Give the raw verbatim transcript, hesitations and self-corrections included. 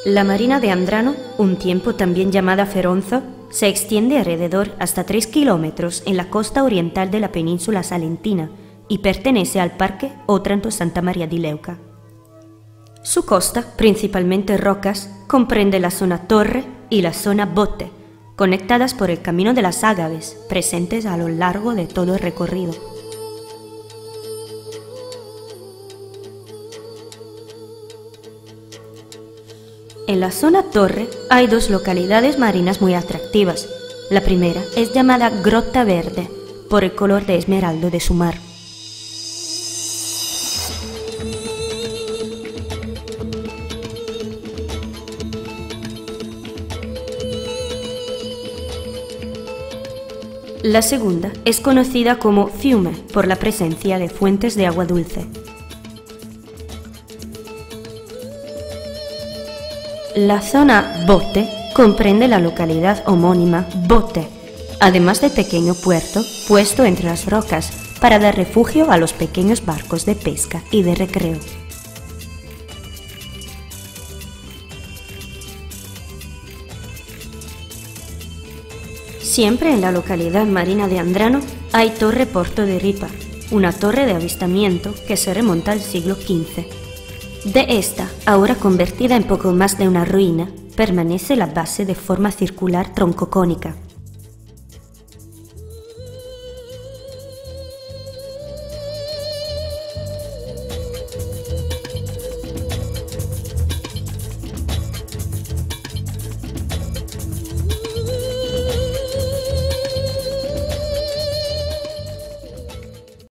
La marina de Andrano, un tiempo también llamada Feronzo, se extiende alrededor hasta tres kilómetros en la costa oriental de la península salentina y pertenece al Parque Otranto Santa Maria di Leuca. Su costa, principalmente rocas, comprende la zona Torre y la zona Botte, conectadas por el Camino de las Ágaves, presentes a lo largo de todo el recorrido. En la zona Torre hay dos localidades marinas muy atractivas. La primera es llamada Grotta Verde, por el color de esmeralda de su mar. La segunda es conocida como Fiume por la presencia de fuentes de agua dulce. La zona Botte comprende la localidad homónima Botte, además de pequeño puerto puesto entre las rocas para dar refugio a los pequeños barcos de pesca y de recreo. Siempre en la localidad marina de Andrano hay Torre Porto de Ripa, una torre de avistamiento que se remonta al siglo quince. De esta, ahora convertida en poco más de una ruina, permanece la base de forma circular troncocónica.